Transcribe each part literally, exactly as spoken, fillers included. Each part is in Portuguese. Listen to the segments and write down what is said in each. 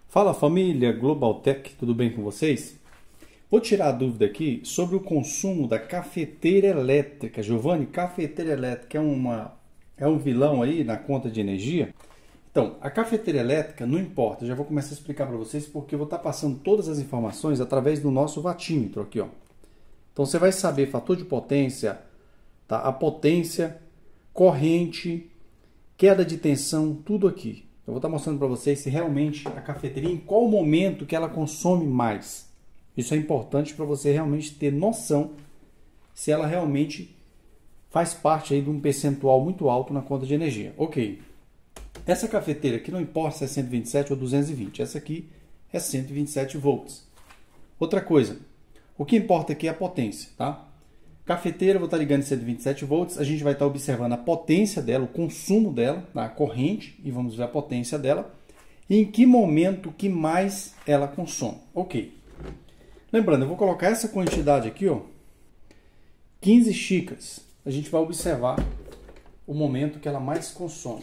Fala família Globaltech, tudo bem com vocês? Vou tirar a dúvida aqui sobre o consumo da cafeteira elétrica. Giovanni, cafeteira elétrica é, uma, é um vilão aí na conta de energia? Então, a cafeteira elétrica não importa, eu já vou começar a explicar para vocês porque eu vou estar passando todas as informações através do nosso watímetro aqui, ó. Então você vai saber fator de potência, tá? A potência, corrente, queda de tensão, tudo aqui. Eu vou estar mostrando para vocês se realmente a cafeteira, em qual momento que ela consome mais. Isso é importante para você realmente ter noção se ela realmente faz parte aí de um percentual muito alto na conta de energia. Ok, essa cafeteira aqui não importa se é cento e vinte e sete ou duzentos e vinte, essa aqui é cento e vinte e sete volts. Outra coisa, o que importa aqui é a potência, tá? Cafeteira, eu vou estar ligando em cento e vinte e sete volts, a gente vai estar observando a potência dela, o consumo dela, a corrente, e vamos ver a potência dela, e em que momento que mais ela consome. Ok. Lembrando, eu vou colocar essa quantidade aqui, ó, quinze xícaras. A gente vai observar o momento que ela mais consome.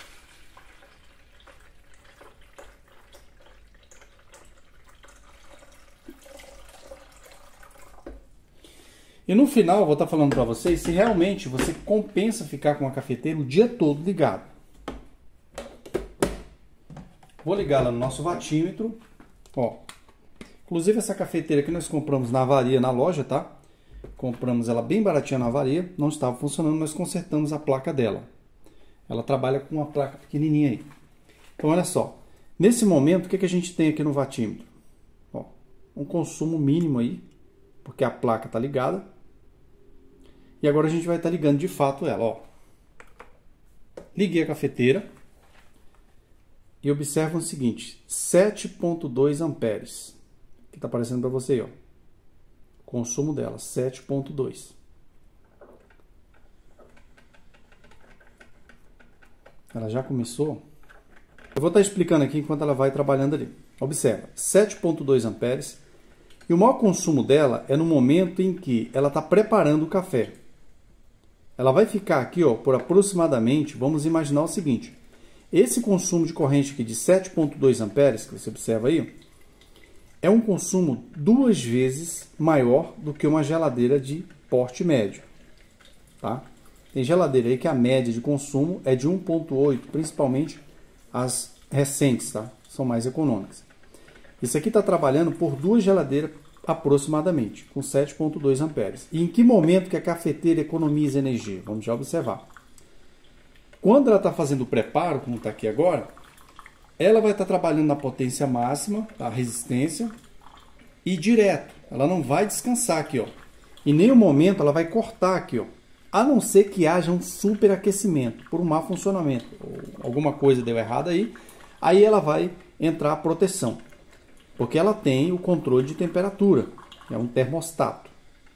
E no final eu vou estar falando para vocês se realmente você compensa ficar com a cafeteira o dia todo ligado. Vou ligar lá no nosso watímetro. Ó, inclusive essa cafeteira que nós compramos na avaria na loja, tá? Compramos ela bem baratinha na avaria, não estava funcionando, nós consertamos a placa dela. Ela trabalha com uma placa pequenininha aí. Então olha só, nesse momento o que, que a gente tem aqui no watímetro? Ó, um consumo mínimo aí, porque a placa está ligada. E agora a gente vai estar ligando de fato ela, ó. Liguei a cafeteira e observa o seguinte, sete ponto dois amperes, que está aparecendo para você aí, ó. Consumo dela, sete ponto dois. Ela já começou. Eu vou estar explicando aqui enquanto ela vai trabalhando ali. Observa, sete ponto dois amperes. E o maior consumo dela é no momento em que ela está preparando o café. Ela vai ficar aqui, ó, por aproximadamente, vamos imaginar o seguinte. Esse consumo de corrente aqui de sete ponto dois amperes, que você observa aí, é um consumo duas vezes maior do que uma geladeira de porte médio. Tá? Tem geladeira aí que a média de consumo é de um ponto oito, principalmente as recentes, tá? São mais econômicas. Isso aqui está trabalhando por duas geladeiras aproximadamente, com sete ponto dois amperes. E em que momento que a cafeteira economiza energia? Vamos já observar. Quando ela está fazendo o preparo, como está aqui agora, ela vai estar trabalhando na potência máxima, a resistência, e direto. Ela não vai descansar aqui, ó. Em nenhum momento ela vai cortar aqui, ó. A não ser que haja um superaquecimento, por um mau funcionamento. Ou alguma coisa deu errado aí, aí ela vai entrar a proteção. Porque ela tem o controle de temperatura, é um termostato.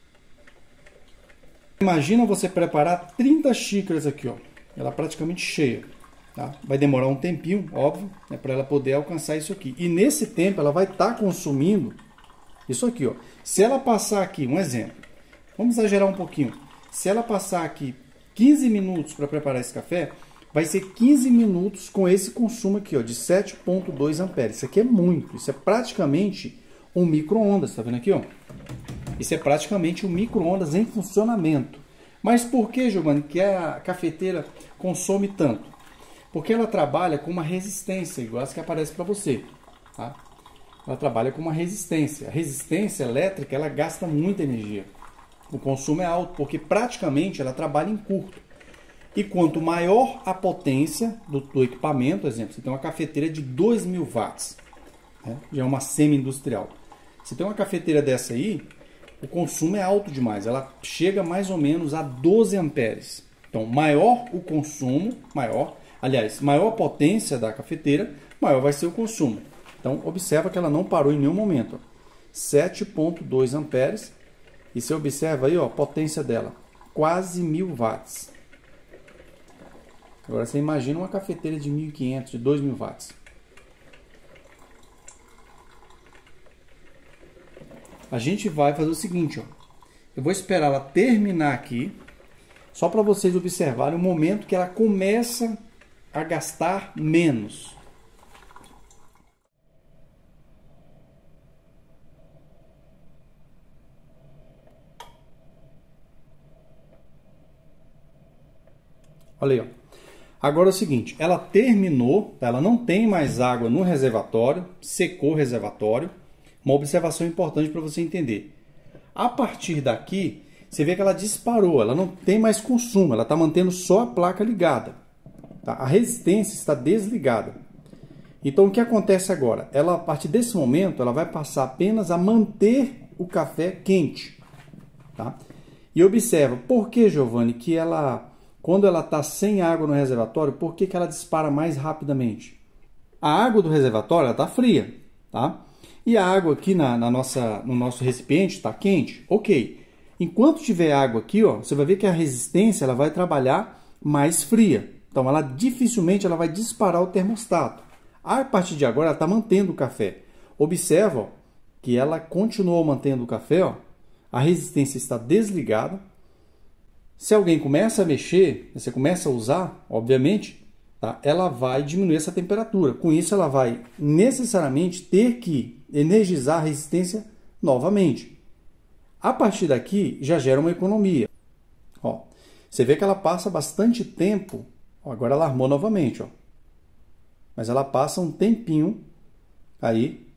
Imagina você preparar trinta xícaras aqui, ó, ela praticamente cheia. Tá? Vai demorar um tempinho, óbvio, né, para ela poder alcançar isso aqui. E nesse tempo ela vai estar consumindo isso aqui. Ó. Se ela passar aqui, um exemplo, vamos exagerar um pouquinho. Se ela passar aqui quinze minutos para preparar esse café, vai ser quinze minutos com esse consumo aqui, ó, de sete ponto dois amperes. Isso aqui é muito. Isso é praticamente um micro-ondas. Tá vendo aqui, ó? Isso é praticamente um micro-ondas em funcionamento. Mas por que, Giovanni, que a cafeteira consome tanto? Porque ela trabalha com uma resistência, igual essa que aparece para você. Tá? Ela trabalha com uma resistência. A resistência elétrica, ela gasta muita energia. O consumo é alto, porque praticamente ela trabalha em curto. E quanto maior a potência do, do equipamento, por exemplo, você tem uma cafeteira de dois mil watts, né? Já é uma semi-industrial. Você tem uma cafeteira dessa aí, o consumo é alto demais, ela chega mais ou menos a doze amperes. Então, maior o consumo, maior, aliás, maior a potência da cafeteira, maior vai ser o consumo. Então, observa que ela não parou em nenhum momento. sete ponto dois amperes, e você observa aí, ó, a potência dela, quase mil watts. Agora você imagina uma cafeteira de mil e quinhentos, de dois mil watts. A gente vai fazer o seguinte, ó. Eu vou esperar ela terminar aqui, só para vocês observarem o momento que ela começa a gastar menos. Olha aí, ó. Agora é o seguinte, ela terminou, ela não tem mais água no reservatório, secou o reservatório. Uma observação importante para você entender. A partir daqui, você vê que ela disparou, ela não tem mais consumo, ela está mantendo só a placa ligada. Tá? A resistência está desligada. Então o que acontece agora? Ela, a partir desse momento, ela vai passar apenas a manter o café quente. Tá? E observa, por que, Giovanni, que ela, quando ela está sem água no reservatório, por que, que ela dispara mais rapidamente? A água do reservatório está fria, tá? E a água aqui na, na nossa, no nosso recipiente está quente? Ok. Enquanto tiver água aqui, ó, você vai ver que a resistência ela vai trabalhar mais fria. Então, ela dificilmente ela vai disparar o termostato. A partir de agora, ela está mantendo o café. Observa ó, que ela continuou mantendo o café. Ó, a resistência está desligada. Se alguém começa a mexer, você começa a usar, obviamente, tá, ela vai diminuir essa temperatura. Com isso, ela vai necessariamente ter que energizar a resistência novamente. A partir daqui, já gera uma economia. Ó, você vê que ela passa bastante tempo. Ó, agora ela armou novamente. Ó, mas ela passa um tempinho aí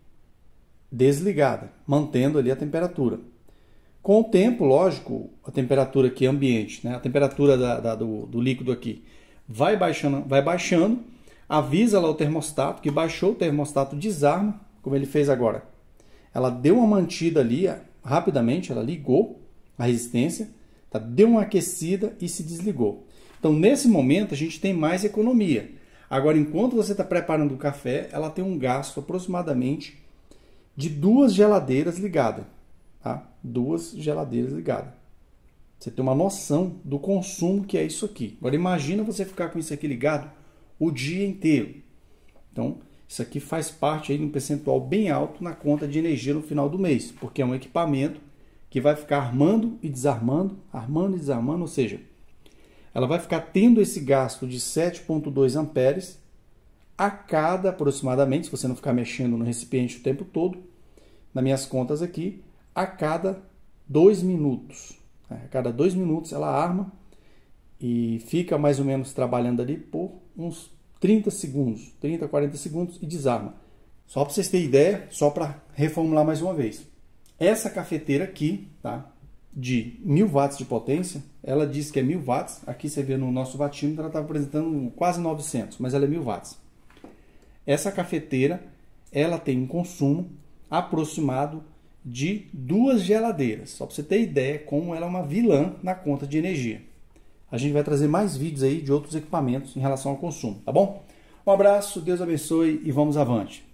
desligada, mantendo ali a temperatura. Com o tempo, lógico, a temperatura aqui ambiente, né, a temperatura da, da, do, do líquido aqui, vai baixando, vai baixando, avisa lá o termostato, que baixou o termostato, desarma, como ele fez agora. Ela deu uma mantida ali, rapidamente, ela ligou a resistência, tá? Deu uma aquecida e se desligou. Então, nesse momento, a gente tem mais economia. Agora, enquanto você está preparando o café, ela tem um gasto aproximadamente de duas geladeiras ligadas. Tá? Duas geladeiras ligadas. Você tem uma noção do consumo que é isso aqui. Agora imagina você ficar com isso aqui ligado o dia inteiro. Então, isso aqui faz parte aí de um percentual bem alto na conta de energia no final do mês, porque é um equipamento que vai ficar armando e desarmando, armando e desarmando, ou seja, ela vai ficar tendo esse gasto de sete vírgula dois amperes a cada aproximadamente, se você não ficar mexendo no recipiente o tempo todo, nas minhas contas aqui, a cada dois minutos. A cada dois minutos ela arma e fica mais ou menos trabalhando ali por uns trinta segundos, trinta, quarenta segundos e desarma. Só para vocês terem ideia, só para reformular mais uma vez. Essa cafeteira aqui, tá, de mil watts de potência, ela diz que é mil watts. Aqui você vê no nosso watímetro, ela está apresentando quase novecentos, mas ela é mil watts. Essa cafeteira, ela tem um consumo aproximado de duas geladeiras. Só para você ter ideia como ela é uma vilã na conta de energia. A gente vai trazer mais vídeos aí de outros equipamentos em relação ao consumo, tá bom? Um abraço, Deus abençoe e vamos avante.